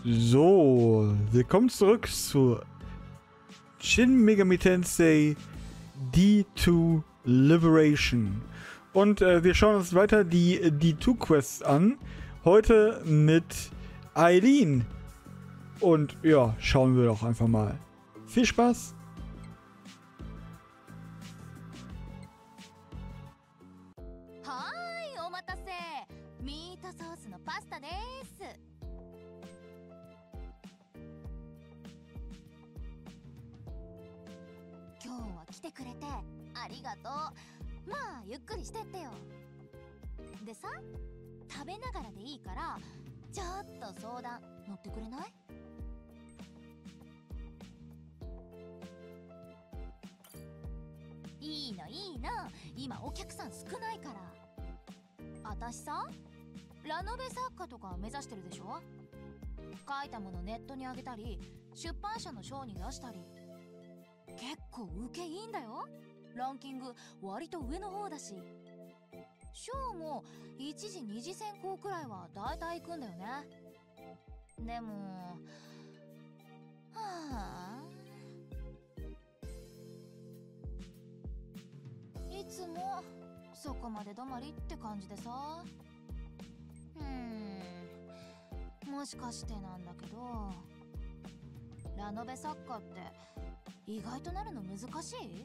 So, willkommen zurück zu Shin Megami Tensei D2 Liberation. Und wir schauen uns weiter die D2 Quests an. Heute mit Eileen. Und ja, schauen wir doch einfach mal. Viel Spaß! ゆっくりしてってよ。でさ、食べながらでいいからちょっと相談乗ってくれない？いいのいいの、今お客さん少ないから。私さ、ラノベ作家とか目指してるでしょ。書いたものネットにあげたり、出版社の賞に出したり、結構受けいいんだよ。ランキング割と上の方だし、賞も1次2次選考くらいはだいたい行くんだよね。でもいつもそこまで止まりって感じでさ。もしかしてなんだけど、ラノベ作家って意外となるの難しい？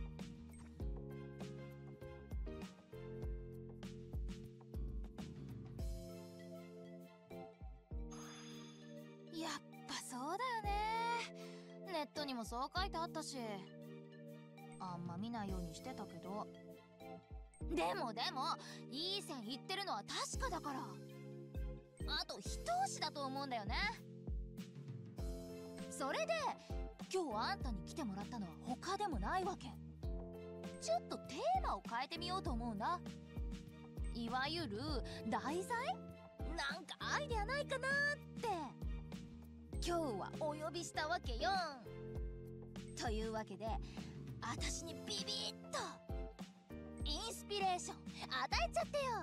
やっぱそうだよね。ネットにもそう書いてあったし、あんま見ないようにしてたけど。でもいい線いってるのは確かだから。あと一押しだと思うんだよね。それで今日あんたに来てもらったのは他でもないわけ。ちょっとテーマを変えてみようと思うんだ。いわゆる題材？なんかアイデアないかなって今日はお呼びしたわけよ。というわけで、私にビビッとインスピレーション与えちゃってよ。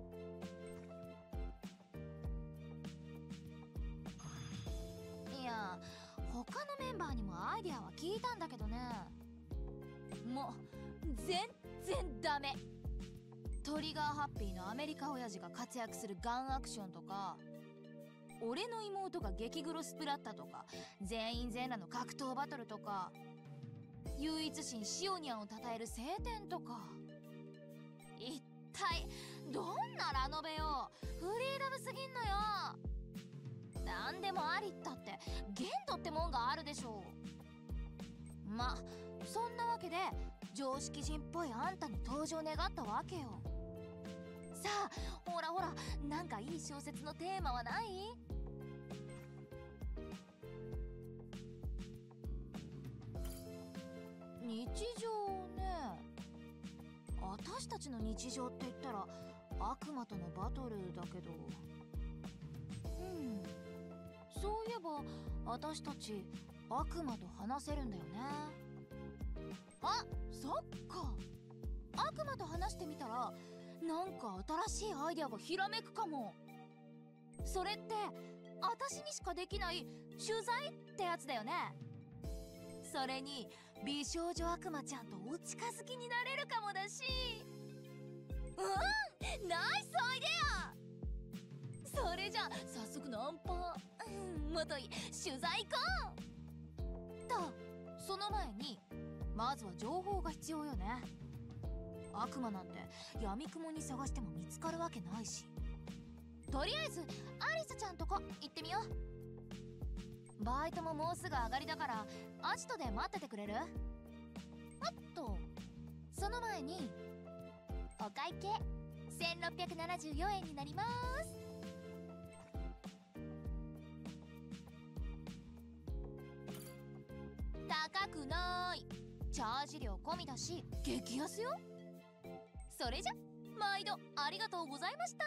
いや、他のメンバーにもアイデアは聞いたんだけどね、もう全然ダメ。トリガーハッピーのアメリカ親父が活躍するガンアクションとか、俺の妹が激グロスプラッタとか、全員全裸の格闘バトルとか、唯一神シオニアンを称える聖典とか。一体どんなラノベよ。フリーダムすぎんのよ。なんでもありったって限度ってもんがあるでしょう。ま、そんなわけで常識人っぽいあんたに登場願ったわけよ。さあ、ほらほら、なんかいい小説のテーマはない？日常ね。私たちの日常って言ったら悪魔とのバトルだけど、そういえば私たち悪魔と話せるんだよね。あ、そっか。悪魔と話してみたらなんか新しいアイデアがひらめくかも。それって私にしかできない取材ってやつだよね。それに美少女悪魔ちゃんとお近づきになれるかもだし。ナイスアイデア。それじゃ早速ナンパもとい取材行こうと。その前にまずは情報が必要よね。悪魔なんて闇雲に探しても見つかるわけないし。とりあえずアリスちゃんとこ行ってみよう。バイトももうすぐ上がりだからアジトで待っててくれる？あっと、その前にお会計1674円になります。高くない。チャージ料込みだし激安よ。それじゃ毎度ありがとうございました。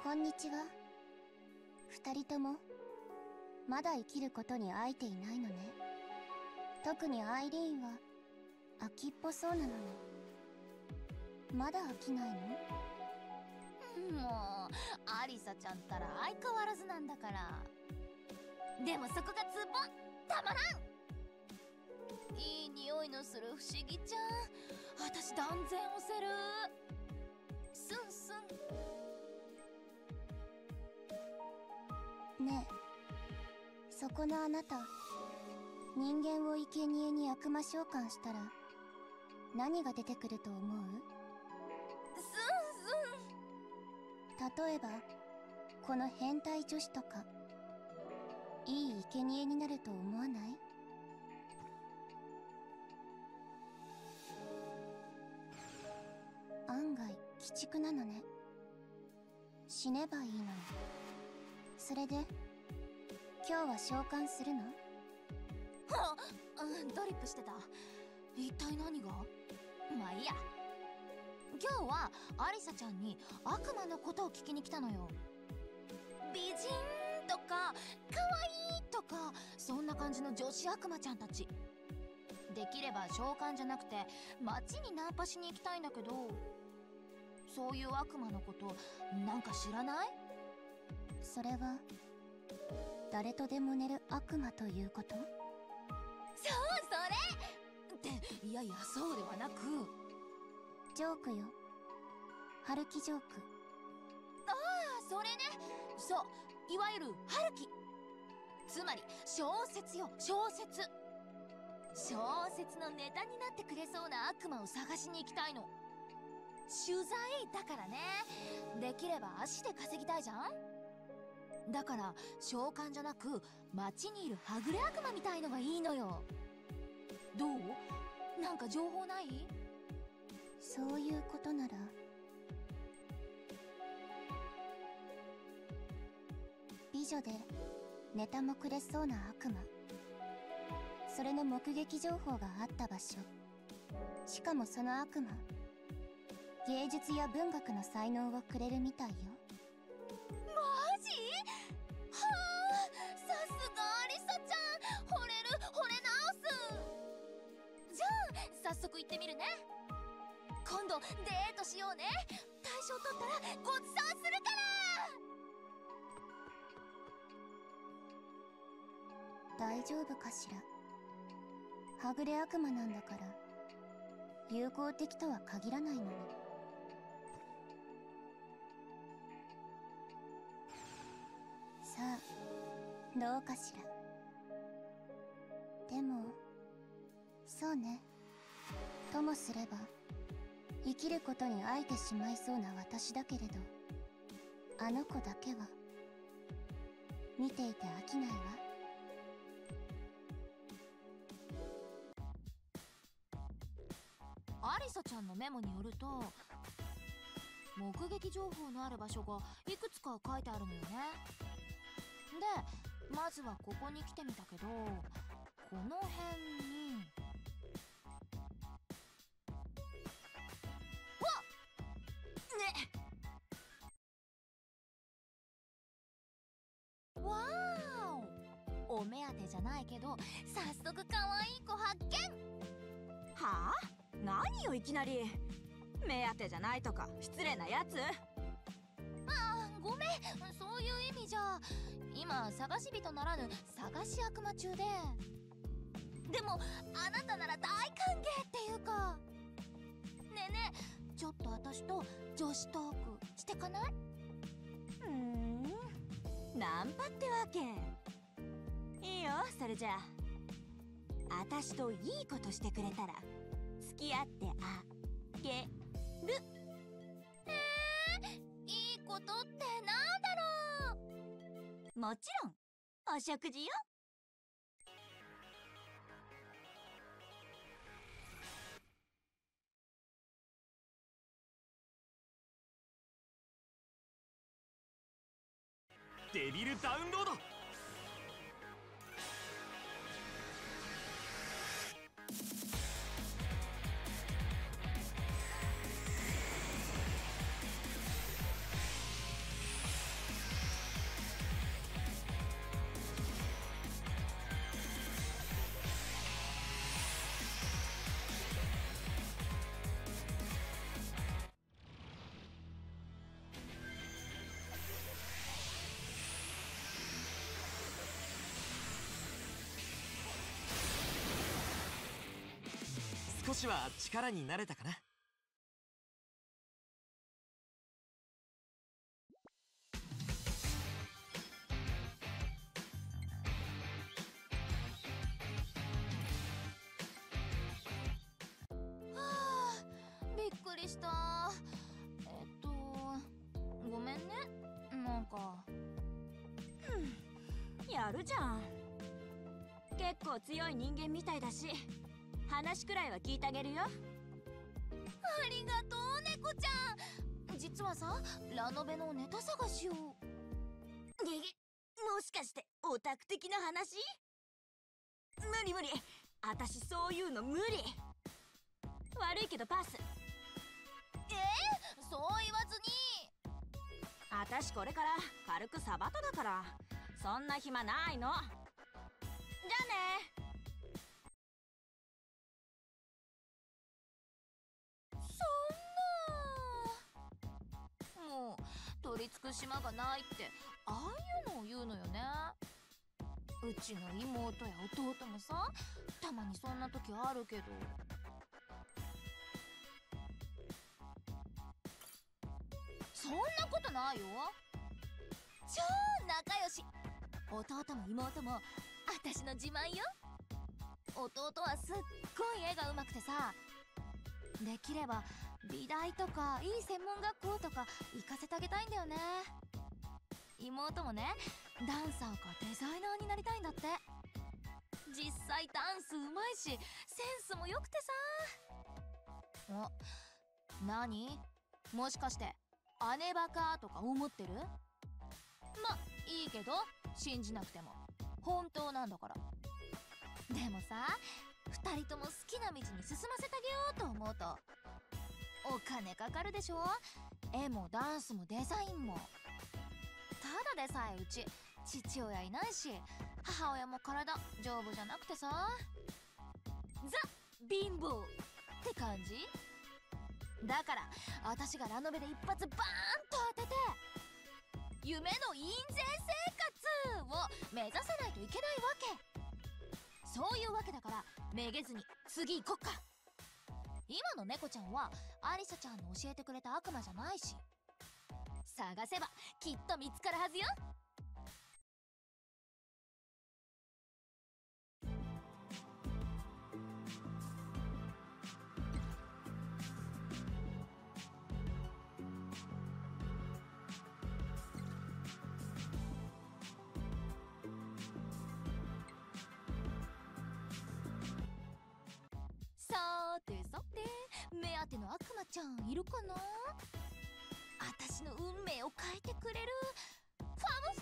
こんにちは。二人ともまだ生きることに飽いていないのね。特にアイリーンは飽きっぽそうなのに。まだ飽きないの？ もうアリサちゃんったら相変わらずなんだから。でもそこがツボたまらん。いい匂いのする不思議ちゃん、私断然押せる。スンスン。ねえ、そこのあなた、人間を生贄に悪魔召喚したら何が出てくると思う？例えばこの変態女子とか、いい生贄になると思わない？案外鬼畜なのね。死ねばいいのに。それで今日は召喚するの？ ドリップしてた。一体何が？まあいいや。今日はアリサちゃんに悪魔のことを聞きに来たのよ。美人とか可愛いとか、そんな感じの女子悪魔ちゃんたち。できれば召喚じゃなくて街にナンパしに行きたいんだけど、そういう悪魔のことなんか知らない？ それは誰とでも寝る悪魔ということ？そう、 それって、いやいやそうではなく、 ジョークよ。春樹ジョーク。 ああ、それね。そう、いわゆる春樹。つまり小説よ、小説。小説のネタになってくれそうな悪魔を探しに行きたいの。取材だからね。できれば足で稼ぎたいじゃん。だから召喚じゃなく街にいるはぐれ悪魔みたいのがいいのよ。どう？なんか情報ない？ そういうことなら、美女でネタもくれそうな悪魔、それの目撃情報があった場所。しかもその悪魔、芸術や文学の才能をくれるみたいよ。 マジ？はあ、さすがアリサちゃん、惚れる、惚れ直す。じゃあ早速行ってみるね。今度デートしようね。大賞取ったらごちそうするから。 大丈夫かしら。はぐれ悪魔なんだから友好的とは限らないのに。さあどうかしら。でもそうね、ともすれば生きることに飽いてしまいそうな私だけれど、あの子だけは見ていて飽きないわ。 アリサちゃんのメモによると、目撃情報のある場所がいくつか書いてあるのよね。でまずはここに来てみたけど、この辺にわーお、お目当てじゃないけど早速可愛い子発見。 はあ？何よいきなり。目当てじゃないとか失礼なやつ。 ああ、ごめん、そういう意味じゃ。今探し人ならぬ探し悪魔中で。でもあなたなら大歓迎っていうか。ねえねえ、ちょっと私と女子トークしてかない？ ナンパってわけ。いいよ、それじゃあ。私といいことしてくれたら付き合ってあげる。 いいことってなんだろう？もちろんお食事よ。 デビルダウンロード。 少しは力になれたかな。 びっくりした。ごめんね、なんか。 やるじゃん。結構強い人間みたいだし、話くらいは聞いてあげるよ。 ありがとう猫ちゃん。実はさ、ラノベのネタ探しを。 もしかしてオタク的な話？無理無理、私そういうの無理。悪いけどパス。 そう言わずに。 私これから軽くサバタだから、そんな暇ないの。じゃあね。 そんな。もう取り付く島がないってああいうのを言うのよね。うちの妹や弟もさ、たまにそんな時あるけど。そんなことないよ。超仲良し。弟も妹も私の自慢よ。弟はすっごい絵が上手くてさ、できれば美大とかいい専門学校とか行かせてあげたいんだよね。妹もね、ダンサーかデザイナーになりたいんだって。実際ダンス上手いし、センスも良くてさ。何？もしかして姉バカとか思ってる？ま、いいけど信じなくても本当なんだから。でもさ、2人とも好きな道に進ませてあげようと思うとお金かかるでしょ。絵もダンスもデザインも。ただでさえうち父親いないし、母親も体丈夫じゃなくてさ、ザ貧乏って感じだから、私がラノベで一発バーンと当てて夢の印税生活を目指さないといけないわけ。そういうわけだから、めげずに次行こっか。今の猫ちゃんはアリサちゃんの教えてくれた悪魔じゃないし、探せばきっと見つかるはずよ。さてさて、目当ての悪魔ちゃんいるかな。私の運命を変えてくれるファム・ファ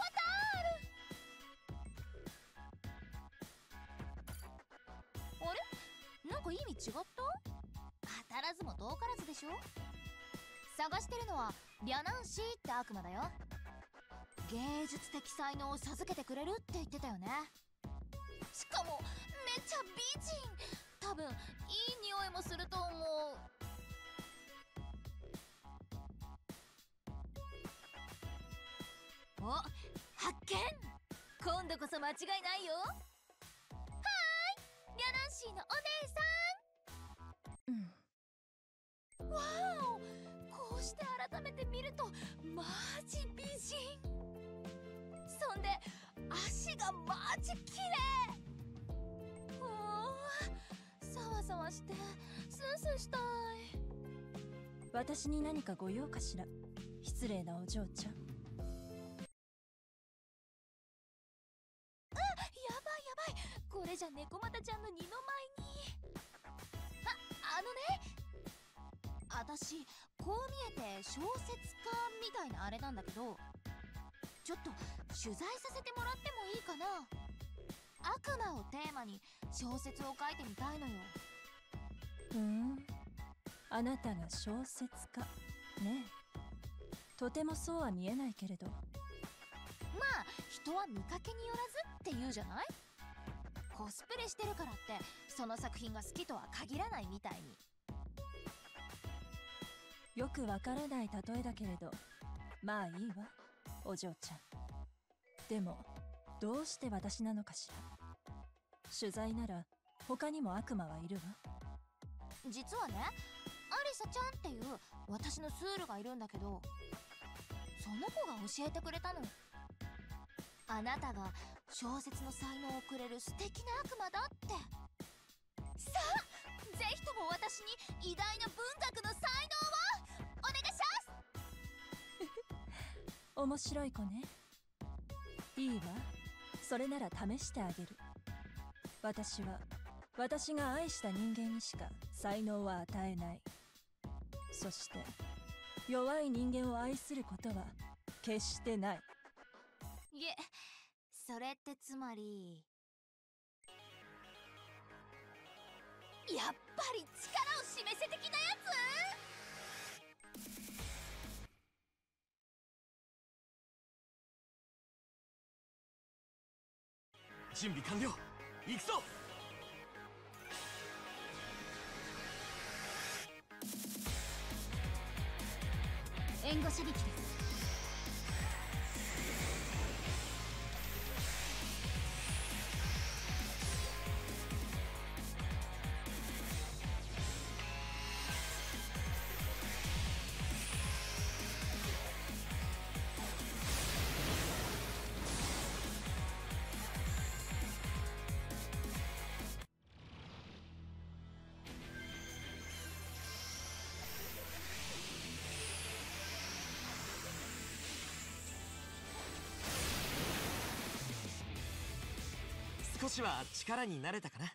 タール。あれ、なんか意味違った？当たらずも遠からずでしょ。探してるのはリャナンシーって悪魔だよ。芸術的才能を授けてくれるって言ってたよね。しかもめっちゃ美人。多分いい匂いもすると思う。お、発見。今度こそ間違いないよ。はーい、リャナンシーのお姉さん。わーお、こうして改めて見るとマジ美人。そんで足がマジ綺麗。さわさわしてスースーしたい。 私に何かご用かしら、失礼なお嬢ちゃん。 やばいやばい、これじゃ猫又ちゃんの二の舞に。私こう見えて小説家みたいなあれなんだけど、ちょっと取材させてもらってもいいかな。悪魔をテーマに小説を書いてみたいのよ。 あなたが小説家ねえ。とてもそうは見えないけれど。 まあ人は見かけによらずって言うじゃない。コスプレしてるからってその作品が好きとは限らないみたいに。 よくわからない例えだけれど、まあいいわお嬢ちゃん。でもどうして私なのかしら。取材なら他にも悪魔はいるわ。 実はね、アリサちゃんっていう私のスールがいるんだけど、その子が教えてくれたの。あなたが小説の才能をくれる素敵な悪魔だって。さあ、ぜひとも私に偉大な文学の才能をお願いします面白い子ね。いいわ、それなら試してあげる。私は私が愛した人間にしか才能は与えない。そして弱い人間を愛することは決してない。 いえ、それってつまり、やっぱり力を示せ的なやつ。準備完了。行くぞ。 援護射撃です。 少しは力になれたかな。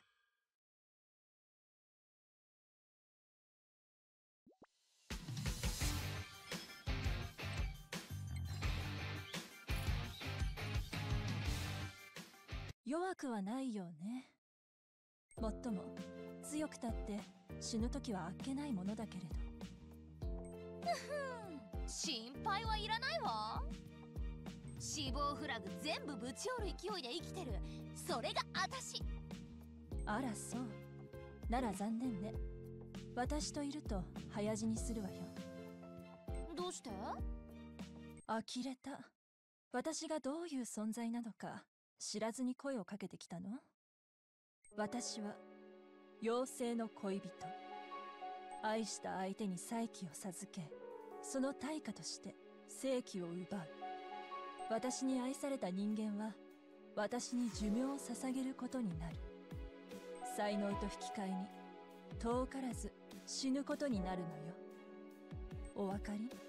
弱くはないよね。もっとも強くたって死ぬ時はあっけないものだけれど。 心配はいらないわ。死亡フラグ全部ぶち折る勢いで生きてる、それが私。 あらそう。なら残念ね。私といると早死にするわよ。 どうして？ 呆れた。私がどういう存在なのか知らずに声をかけてきたの？私は妖精の恋人。愛した相手に再起を授け、その対価として生気を奪う。私に愛された人間は私に寿命を捧げることになる。才能と引き換えに遠からず死ぬことになるのよ。お分かり？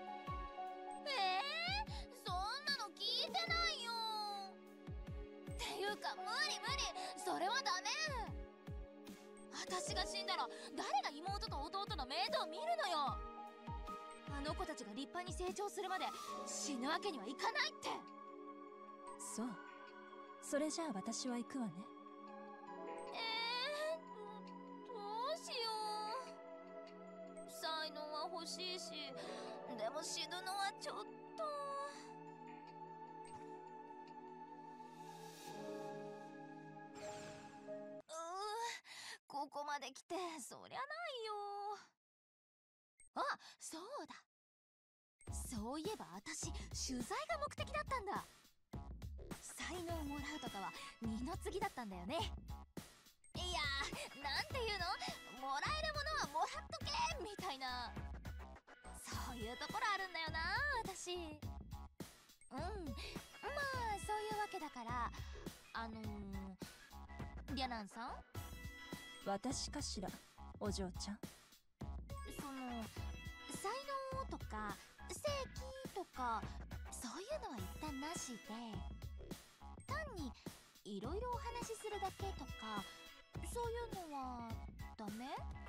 そんなの聞いてないよ。っていうか無理無理、それはダメ。私が死んだら誰が妹と弟の面倒見るのよ。あの子たちが立派に成長するまで死ぬわけにはいかないって。 そう。それじゃあ私は行くわね。 どうしよう。才能は欲しいし、でも死ぬのはちょっと。ここまで来てそりゃないよ。あ、そうだ。そういえば私取材が目的だったんだ。才能をもらうとかは二の次だったんだよね。いやー、なんていうの、もらえるものはもらっとけみたいな、そういうところあるんだよな私。まあそういうわけだから、リャナンさん。 私かしら、お嬢ちゃん。 その才能とか正気とかそういうのは一旦なしで、単にいろいろお話しするだけとか、そういうのはダメ？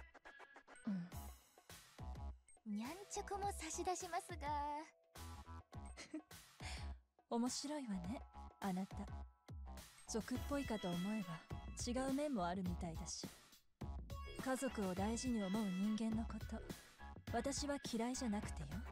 にゃんちょこも差し出しますが。 面白いわね、あなた。俗っぽいかと思えば違う面もあるみたいだし。家族を大事に思う人間のこと、私は嫌いじゃなくてよ。 じゃ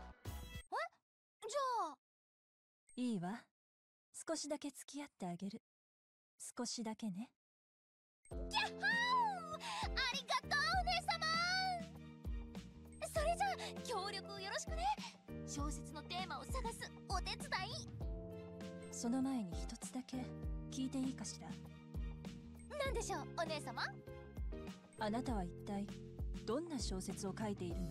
あいいわ。少しだけ付き合ってあげる。少しだけね。 キャッホー、ありがとうお姉様。それじゃあ協力よろしくね。小説のテーマを探すお手伝い。 その前に一つだけ聞いていいかしら。 なんでしょうお姉様。 あなたは一体どんな小説を書いているの？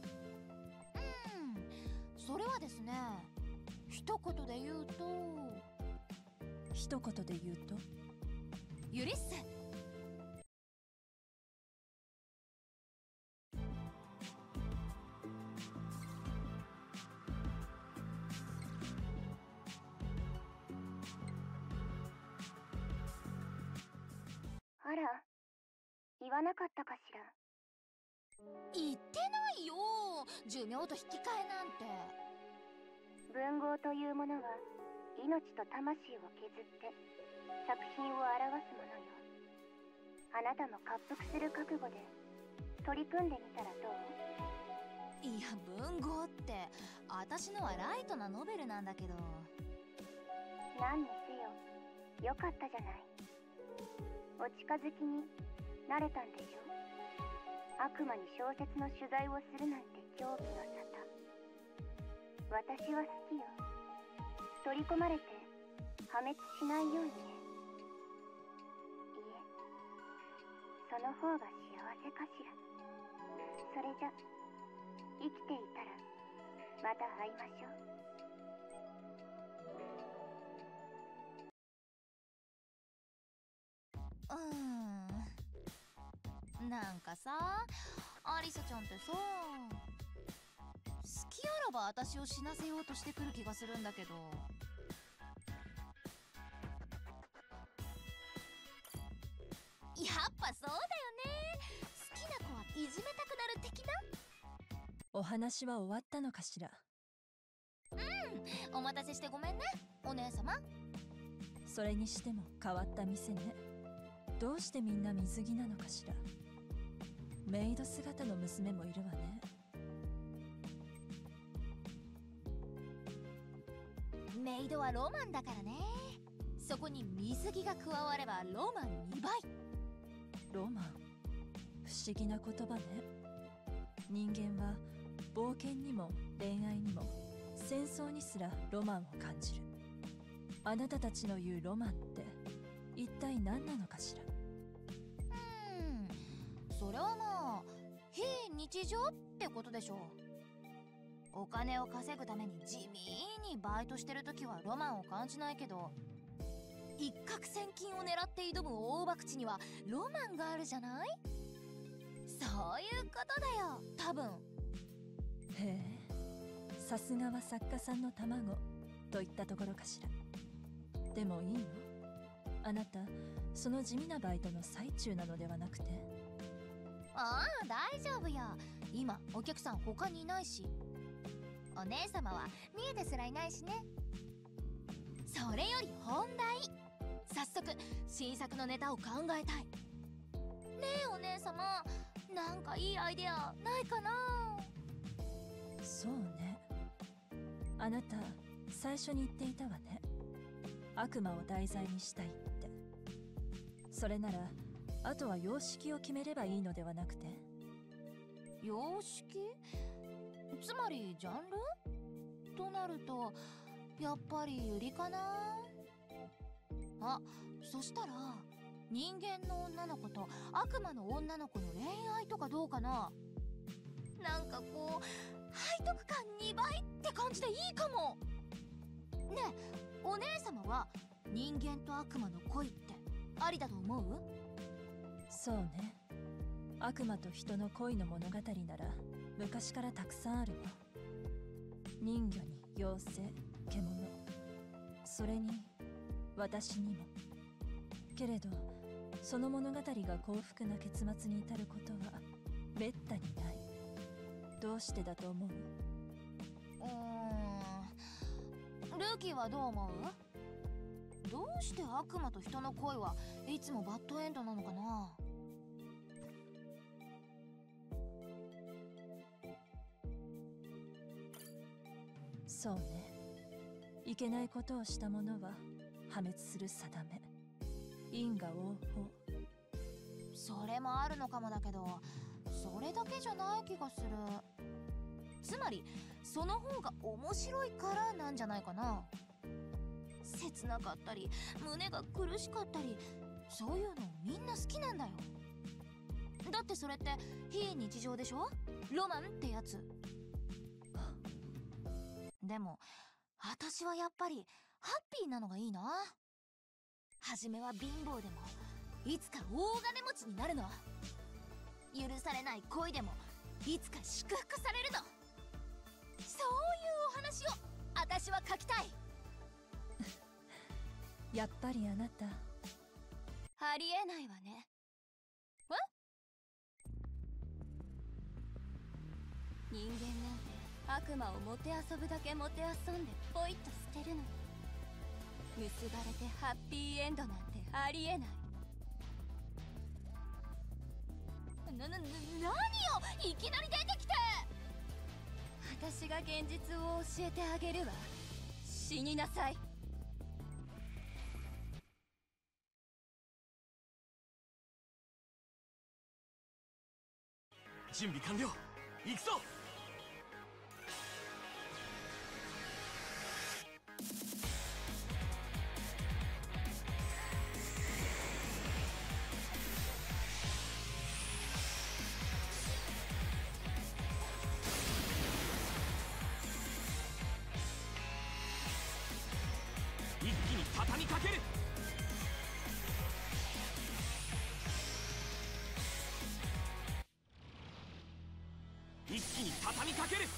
それはですね、一言で言うとユリッセ。 あら、言わなかったかしら。 言ってないよ、寿命と引き換えなんて。 文豪というものは命と魂を削って作品を表すものよ。あなたも滑腹する覚悟で取り組んでみたらどう？ いや、文豪って私のはライトなノベルなんだけど。 何にせよよかったじゃない。お近づきになれたんでしょ。悪魔に小説の取材をするなんて狂気の沙汰。私は好きよ。取り込まれて破滅しないようにね。いえ、その方が幸せかしら。それじゃ生きていたらまた会いましょう。 なんかさ、アリサちゃんってさ、好きあらば私を死なせようとしてくる気がするんだけど。やっぱそうだよね。好きな子はいじめたくなる的な。 お話は終わったのかしら？ お待たせしてごめんね、お姉様。 それにしても変わった店ね。どうしてみんな水着なのかしら？メイド姿の娘もいるわね。 メイドはロマンだからね。そこに水着が加わればロマン2倍。 ロマン、不思議な言葉ね。人間は冒険にも恋愛にも戦争にすらロマンを感じる。あなたたちの言うロマンって一体何なのかしら？ それはまあ非日常ってことでしょう。お金を稼ぐために地味にバイトしてるときはロマンを感じないけど、一攫千金を狙って挑む大博打にはロマンがあるじゃない？そういうことだよ、多分。 へえ、さすがは作家さんの卵といったところかしら。でもいいの？あなたその地味なバイトの最中なのではなくて？ ああ、大丈夫よ。今お客さん他にいないし、お姉様は見えてすらいないしね。それより本題、早速新作のネタを考えたい。ねえお姉様、なんかいいアイデアないかな？ そうね、あなた最初に言っていたわね。悪魔を題材にしたいって。それならあとは様式を決めればいいのではなくて？ 様式？つまりジャンル？となるとやっぱりユリかな。あ、そしたら人間の女の子と悪魔の女の子の恋愛とかどうかな。なんかこう背徳感2倍って感じでいいかも。ねえお姉様は人間と悪魔の恋ってありだと思う？ そうね、悪魔と人の恋の物語なら昔からたくさんあるわ。人魚に妖精、獣、それに私にも。けれどその物語が幸福な結末に至ることはめったにない。どうしてだと思う？ ルーキーはどう思う？どうして悪魔と人の恋はいつもバッドエンドなのかな？ そうね、いけないことをした者は破滅する定め。因果応報。 それもあるのかもだけど、それだけじゃない気がする。つまりその方が面白いからなんじゃないかな。切なかったり胸が苦しかったり、そういうのみんな好きなんだよ。だっってそれって非日常でしょ。ロマンってやつ。でも私はやっぱりハッピーなのがいいな。初めは貧乏でもいつか大金持ちになるの。許されない恋でもいつか祝福されるの。そういうお話を私は書きたい。 やっぱりあなたありえないわね。人間なんて悪魔をもてあそぶだけもてあそんでポイッと捨てるの。結ばれてハッピーエンドなんてありえない。何よ、いきなり出てきて。私が現実を教えてあげるわ。死になさい。 準備完了。行くぞ。一気に畳みかける。一気に畳みかける。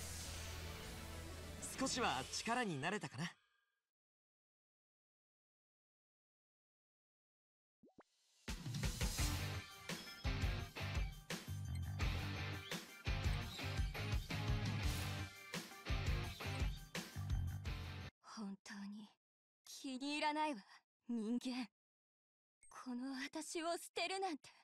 少しは力になれたかな。 本当に気に入らないわ、人間。この私を捨てるなんて。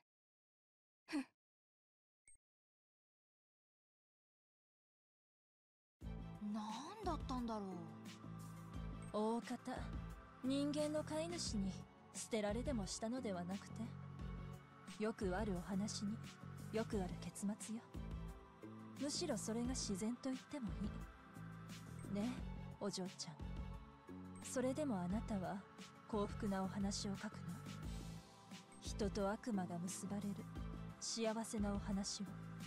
何だったんだろう。 大方人間の飼い主に捨てられでもしたのではなくて、よくあるお話によくある結末よ。むしろそれが自然と言ってもいいねえ、お嬢ちゃん。それでもあなたは幸福なお話を書くの？人と悪魔が結ばれる幸せなお話を。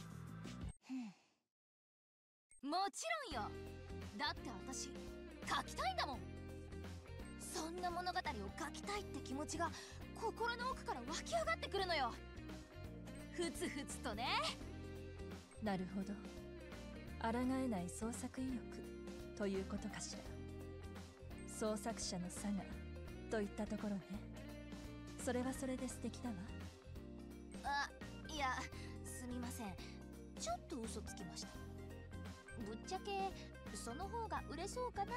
もちろんよ。だって私書きたいんだもん。そんな物語を書きたいって気持ちが心の奥から湧き上がってくるのよ。ふつふつとね。 なるほど。抗えない創作意欲ということかしら。創作者の差がといったところね。それはそれで素敵だわ。 いや、すみません。ちょっと嘘つきました。ぶっちゃけその方が売れそうかなって。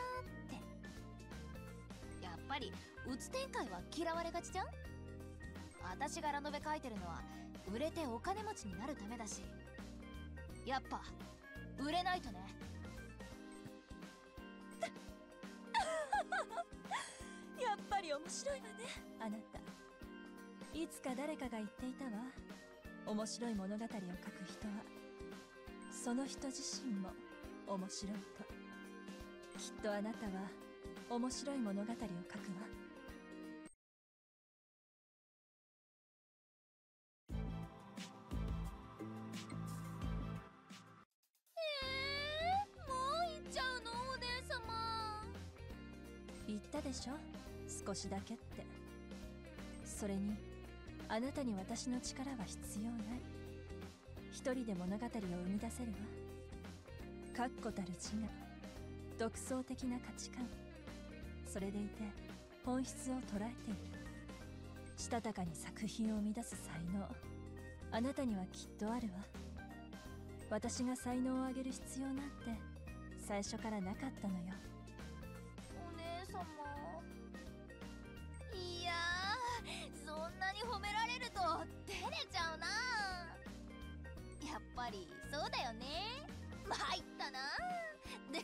やっぱりうつ展開は嫌われがちじゃん。私がラノベ書いてるのは売れてお金持ちになるためだし、やっぱ売れないとね。 やっぱり面白いわね、あなた。いつか誰かが言っていたわ。面白い物語を書く人はその人自身も面白いと。きっとあなたは面白い物語を書くわ。 もう行っちゃうの、お姉様。 言ったでしょ、少しだけって。それにあなたに私の力は必要ない。一人で物語を生み出せるわ。確固たる自我、独創的な価値観、それでいて本質を捉えている。したたかに作品を生み出す才能、あなたにはきっとあるわ。私が才能をあげる必要なんて最初からなかったのよ。 お姉様。いやー、そんなに褒められると照れちゃうな。やっぱりそうだよね。参ったな。で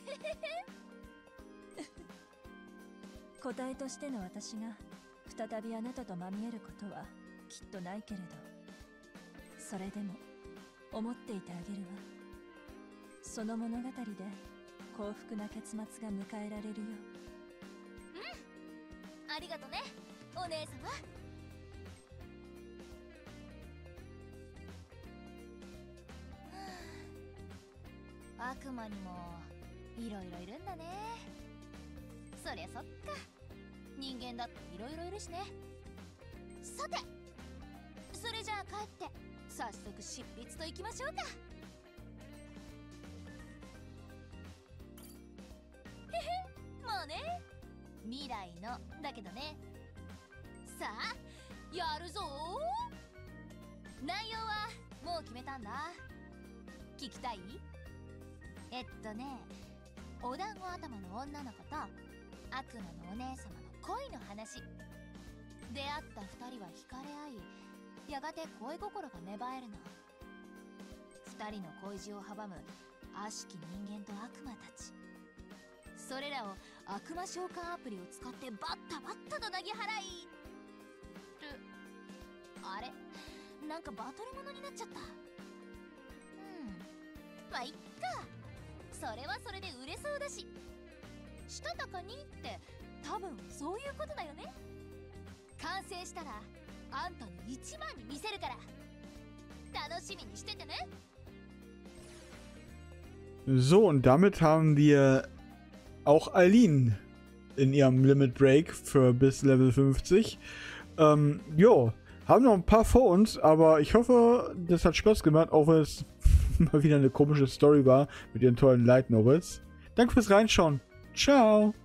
個体としての私が再びあなたとまみえることはきっとないけれど、それでも思っていてあげるわ。その物語で幸福な結末が迎えられるよ。 ありがとね、お姉様。 悪魔にもいろいろいるんだね。そりゃそっか、人間だっていろいろいるしね。さて、それじゃあ帰って早速執筆といきましょうか。へへ、もうね、未来のだけどね。さあやるぞー。内容はもう決めたんだ。聞きたい？お団子頭の女の子と悪魔のお姉様の恋の話。出会った二人は惹かれ合い、やがて恋心が芽生えるの。二人の恋路を阻む悪しき人間と悪魔たち。それらを悪魔召喚アプリを使ってバッタバッタと投げ払いる。あれ、なんかバトルものになっちゃった。まあいっか。それはそれで売れそうだし、したたかにって多分そういうことだよね。完成したらあんたに1万に見せるから楽しみにしててね。 So, und damit haben wir auch Eileen in ihrem Limit Break für bis Level 50. Jo, haben noch ein paar vor uns, aber ich hoffe, das hat Spaß gemacht, auch wenn es mal wieder eine komische Story war mit ihren tollen Light Novels. Danke fürs Reinschauen. Ciao!